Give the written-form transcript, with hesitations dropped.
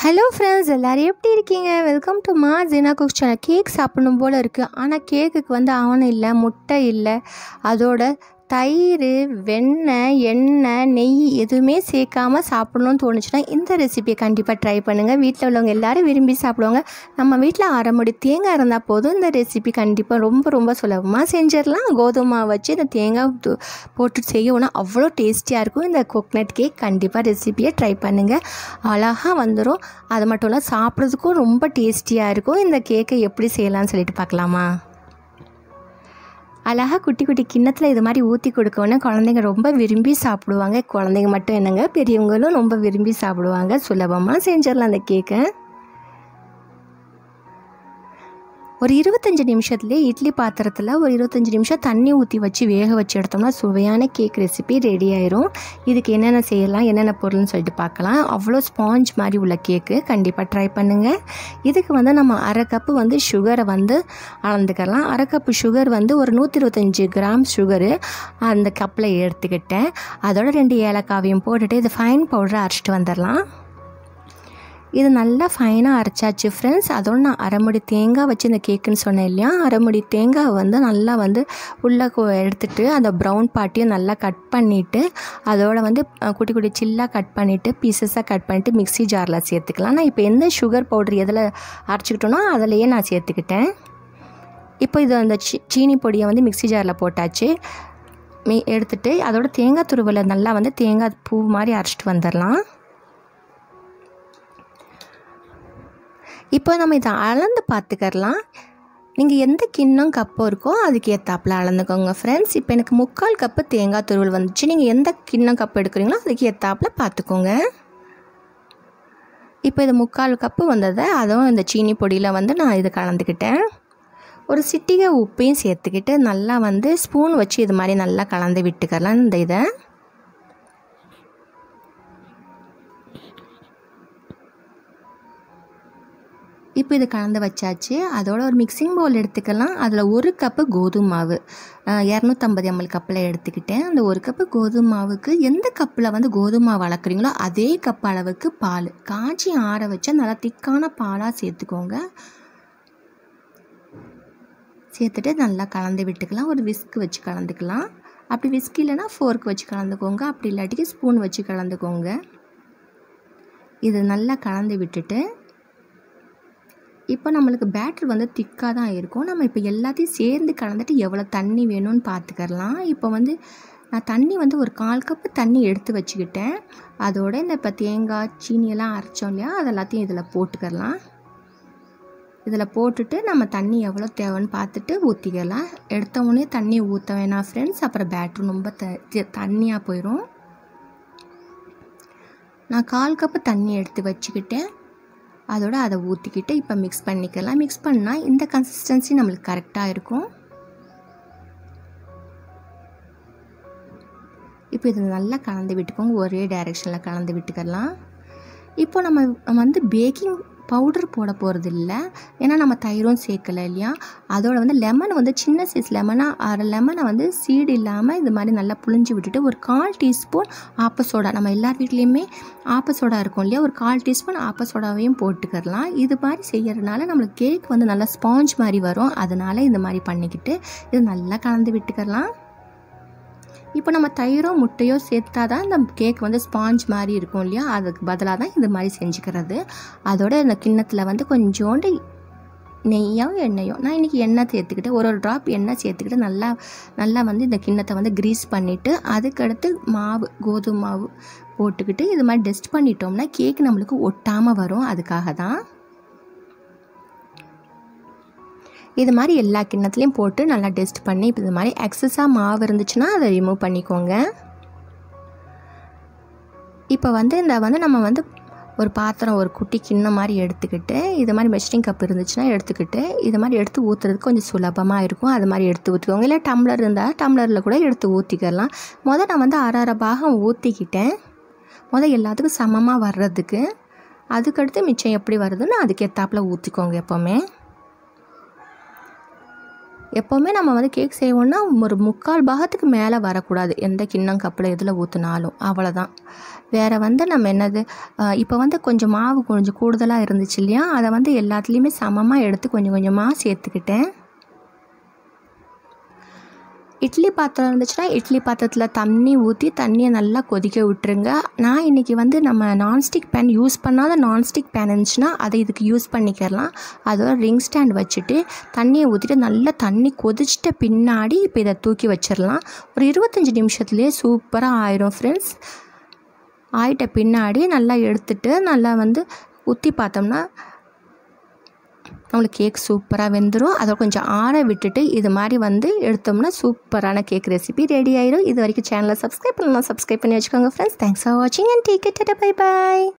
Hello friends, எல்லோரும் எப்படி இருக்கீங்க? வெல்கம் டு மா ஜீனா குக் சேனல். கேக் சாப்பிடணும் போல் இருக்குது, ஆனால் கேக்குக்கு அவனம் இல்லை, முட்டை இல்லை, அதோட தயிர், வெண்ணெய், எண்ணெய், நெய் எதுவுமே சேர்க்காமல் சாப்பிட்ணுன்னு தோணுச்சுன்னா இந்த ரெசிபியை கண்டிப்பாக ட்ரை பண்ணுங்கள். வீட்டில் உள்ளவங்க எல்லோரும் விரும்பி சாப்பிடுவாங்க. நம்ம வீட்டில் அரை முடி தேங்காய் இருந்தால் போதும். இந்த ரெசிபி கண்டிப்பாக ரொம்ப சுலபமாக செஞ்சிடலாம். கோதுமை வச்சு இந்த தேங்காய் போட்டு செய்யணும், அவ்வளோ டேஸ்டியாக இருக்கும். இந்த கோக்னட் கேக் கண்டிப்பாக ரெசிபியை ட்ரை பண்ணுங்கள், அழகாக வந்துடும். அது மட்டும் இல்லை, சாப்பிட்றதுக்கும் ரொம்ப டேஸ்டியாக இருக்கும். இந்த கேக்கை எப்படி செய்யலாம்னு சொல்லிட்டு பார்க்கலாமா? அழகாக குட்டி குட்டி கிண்ணத்தில் இது மாதிரி ஊற்றி கொடுக்கணுன்னா குழந்தைங்க ரொம்ப விரும்பி சாப்பிடுவாங்க. குழந்தைங்க மட்டும் என்னங்க, பெரியவங்களும் ரொம்ப விரும்பி சாப்பிடுவாங்க. சுலபமாக செஞ்சிடலாம் அந்த கேக்கை. ஒரு 25 நிமிஷத்துலேயே இட்லி பாத்திரத்தில் ஒரு 25 நிமிஷம் தண்ணி ஊற்றி வச்சு வேக வச்சு எடுத்தோம்னா சுவையான கேக் ரெசிபி ரெடி ஆயிரும். இதுக்கு என்னென்ன செய்யலாம், என்னென்ன பொருள்னு சொல்லிட்டு பார்க்கலாம். அவ்வளோ ஸ்பாஞ்ச் மாதிரி உள்ள கேக்கு கண்டிப்பாக ட்ரை பண்ணுங்கள். இதுக்கு நம்ம அரை கப்பு சுகரை அளந்துக்கலாம். அரை கப்பு சுகர் ஒரு 125 கிராம் சுகரு அந்த கப்பில் எடுத்துக்கிட்டேன். அதோட 2 ஏலக்காவையும் போட்டுட்டு இது ஃபைன் பவுடரை அரைச்சிட்டு வந்துடலாம். இது நல்லா ஃபைனாக அரைச்சாச்சு ஃப்ரெண்ட்ஸ். அதோடு நான் அரை முடி தேங்காய் வச்சு இந்த கேக்குன்னு சொன்னேன் இல்லையா, அரை முடி தேங்காய் நல்லா உள்ளே எடுத்துகிட்டு அந்த ப்ரௌன் பார்ட்டியும் நல்லா கட் பண்ணிவிட்டு அதோட குட்டி குட்டி சில்லாக கட் பண்ணிவிட்டு பீசஸாக கட் பண்ணிவிட்டு மிக்ஸி ஜாரில் சேர்த்துக்கலாம். நான் இப்போ எந்த சுகர் பவுடர் எதில் அரைச்சிக்கிட்டோனோ அதிலையே நான் சேர்த்துக்கிட்டேன். இப்போ இது அந்த சீனி பொடியை மிக்ஸி ஜாரில் போட்டாச்சு. எடுத்துகிட்டு அதோட தேங்காய் துருவலை நல்லா தேங்காய் பூ மாதிரி அரைச்சிட்டு வந்துடலாம். இப்போ நம்ம இதை அளந்து பார்த்துக்கலாம். நீங்கள் எந்த கிண்ணம் கப்போ இருக்கோ அதுக்கு ஏற்றாப்பில் அளந்துக்கோங்க ஃப்ரெண்ட்ஸ். இப்போ எனக்கு 3/4 கப்பு தேங்காய் துருவல் வந்துச்சு. நீங்கள் எந்த கிண்ணம் கப்பு எடுக்கிறீங்களோ அதுக்கு ஏற்றாப்பில் பார்த்துக்கோங்க. இப்போ இது 3/4 கப்பு வந்ததை அதுவும் இந்த சீனி பொடியில் நான் இது கலந்துக்கிட்டேன். ஒரு சிட்டிகை உப்பையும் சேர்த்துக்கிட்டு நல்லா ஸ்பூன் வச்சு இது மாதிரி நல்லா கலந்து விட்டுக்கலாம் இந்த இதை. இப்போ இது கலந்து வச்சாச்சு. அதோட ஒரு மிக்சிங் பவுல் எடுத்துக்கலாம். அதில் 1 கப்பு கோதுமை மாவு 250 ml கப்பில் எடுத்துக்கிட்டேன். அந்த 1 கப்பு கோதுமை மாவுக்கு எந்த கப்பில் கோதுமை மாவு வளர்க்குறீங்களோ அதே கப் அளவுக்கு பால் காய்ச்சி ஆற வச்சா நல்லா திக்கான பாலாக சேர்த்துக்கோங்க. சேர்த்துட்டு நல்லா கலந்து விட்டுக்கலாம். ஒரு விஸ்க் வச்சு கலந்துக்கலாம். அப்படி விஸ்க் இல்லைன்னா ஃபோர்க் வச்சு கலந்துக்கோங்க. அப்படி இல்லாட்டிக்கு ஸ்பூன் வச்சு கலந்துக்கோங்க. இது நல்லா கலந்து விட்டுட்டு இப்போ நம்மளுக்கு பேட்டர் திக்காக தான் இருக்கும். நம்ம இப்போ எல்லாத்தையும் சேர்ந்து கலந்துட்டு எவ்வளோ தண்ணி வேணும்னு பார்த்துக்கலாம். இப்போ நான் தண்ணி ஒரு 1/4 கப்பு தண்ணி எடுத்து வச்சுக்கிட்டேன். அதோட இந்த இப்போ தேங்காய் சீனியெல்லாம் அரைச்சோம் இல்லையா, அதெல்லாத்தையும் இதில் போட்டுக்கலாம். இதில் போட்டுட்டு நம்ம தண்ணி எவ்வளோ தேவைன்னு பார்த்துட்டு ஊற்றிக்கலாம். எடுத்தவுடனே தண்ணி ஊற்ற வேணாம் ஃப்ரெண்ட்ஸ், அப்புறம் பேட்டர் ரொம்ப தண்ணியாக போயிடும். நான் 1/4 கப்பு தண்ணி எடுத்து வச்சுக்கிட்டேன். அதோடு அதை ஊற்றிக்கிட்டு இப்போ மிக்ஸ் பண்ணிக்கலாம். மிக்ஸ் பண்ணால் இந்த கன்சிஸ்டன்சி நம்மளுக்கு கரெக்டாக இருக்கும். இப்போ இது நல்லா கலந்து விட்டுக்கோங்க. ஒரே டைரெக்ஷனில் கலந்து விட்டுக்கலாம். இப்போ நம்ம பேக்கிங் பவுடர் போட போகிறது இல்லை, ஏன்னா நம்ம தயிரும் சேர்க்கலை இல்லையா. அதோட லெமன் சின்ன சைஸ் லெமனாக அரை லெமனை சீடு இல்லாமல் இது மாதிரி நல்லா புழிஞ்சு விட்டுட்டு ஒரு 1/4 டீஸ்பூன் ஆப்ப சோடா, நம்ம எல்லார் வீட்லேயுமே ஆப்ப சோடா இருக்கும் இல்லையா, ஒரு 1/4 டீஸ்பூன் ஆப்ப சோடாவையும் போட்டுக்கலாம். இது மாதிரி செய்கிறதுனால நம்மளுக்கு கேக் நல்லா ஸ்பாஞ்ச் மாதிரி வரும். அதனால் இந்த மாதிரி பண்ணிக்கிட்டு இது நல்லா கலந்து விட்டுக்கலாம். இப்போ நம்ம தயிரோ முட்டையோ சேர்த்தா தான் இந்த கேக் ஸ்பாஞ்ச் மாதிரி இருக்கும் இல்லையா, அதுக்கு பதிலாக தான் இது மாதிரி செஞ்சுக்கிறது. அதோட இந்த கிண்ணத்தில் கொஞ்சோண்டு நெய்யோ எண்ணெயோ, நான் இன்றைக்கி எண்ணெய் சேர்த்துக்கிட்டு ஒரு ட்ராப் எண்ணெய் சேர்த்துக்கிட்டு நல்லா இந்த கிண்ணத்தை க்ரீஸ் பண்ணிவிட்டு அதுக்கடுத்து கோதுமை மாவு போட்டுக்கிட்டு இது மாதிரி டஸ்ட் பண்ணிட்டோம்னா கேக் நம்மளுக்கு ஒட்டாமல் வரும். அதுக்காக தான் இது மாதிரி எல்லா கிண்ணத்துலேயும் போட்டு நல்லா டெஸ்ட் பண்ணி இப்போ இது மாதிரி எக்ஸஸாக மாவு இருந்துச்சுன்னா அதை ரிமூவ் பண்ணிக்கோங்க. இப்போ இந்த நம்ம ஒரு பாத்திரம், ஒரு குட்டி கிண்ணம் மாதிரி எடுத்துக்கிட்டு இது மாதிரி மெஷரிங் கப் இருந்துச்சுன்னா எடுத்துக்கிட்டு இது மாதிரி எடுத்து ஊற்றுறதுக்கு கொஞ்சம் சுலபமாக இருக்கும். அது மாதிரி எடுத்து ஊற்றிக்கோங்க. இல்லை டம்ளர் இருந்தால் டம்ளரில் கூட எடுத்து ஊற்றிக்கலாம். நான் அரை பாகம் ஊற்றிக்கிட்டேன். எல்லாத்துக்கும் சமமாக வர்றதுக்கு. அதுக்கடுத்து மிச்சம் எப்படி வருதுன்னு அதுக்கேற்றாப்பில் ஊற்றிக்கோங்க எப்போவுமே. எப்போவுமே நம்ம வந்து கேக் செய்வோன்னா ஒரு 3/4 பாகத்துக்கு மேலே வரக்கூடாது, எந்த கிண்ணம் கப்பில் எதில் ஊற்றினாலும். அவ்வளோதான். வேறு வந்து நம்ம என்னது, இப்போ வந்து கொஞ்சம் மாவு கொஞ்சம் கூடுதலாக இருந்துச்சு இல்லையா, அதை வந்து எல்லாத்துலேயுமே சமமாக எடுத்து கொஞ்சம் கொஞ்சமாக சேர்த்துக்கிட்டேன். இட்லி பாத்திரம் இருந்துச்சுன்னா இட்லி பாத்திரத்தில் தண்ணி ஊற்றி தண்ணியை நல்லா கொதிக்க விட்டுருங்க. நான் இன்றைக்கி வந்து நம்ம நான்ஸ்டிக் பேன் யூஸ் பண்ணாத நான்ஸ்டிக் பேன் இருந்துச்சுன்னா அதை இதுக்கு யூஸ் பண்ணிக்கிறலாம். அதோட ரிங் ஸ்டாண்ட் வச்சுட்டு தண்ணியை ஊற்றிட்டு நல்லா தண்ணி கொதிச்சிட்ட பின்னாடி இப்போ இதை தூக்கி வச்சிடலாம். ஒரு 25 நிமிஷத்துலேயே சூப்பராக ஆயிரும் ஃப்ரெண்ட்ஸ். ஆயிட்ட பின்னாடி நல்லா எடுத்துட்டு நல்லா வந்து ஊற்றி பார்த்தோம்னா நம்மளுக்கு கேக் சூப்பராக வெந்துடும். அதை கொஞ்சம் ஆற விட்டுட்டு இது மாதிரி வந்து எடுத்தோம்னா சூப்பரான கேக் ரெசிபி ரெடி ஆயிடும். இது வரைக்கும் சேனலை சப்ஸ்கிரைப் பண்ணலாம், சப்ஸ்கிரைப் பண்ணி வச்சுக்கோங்க ஃப்ரெண்ட்ஸ். தேங்க்ஸ் ஃபார் வாட்சிங் and take it. Bye bye.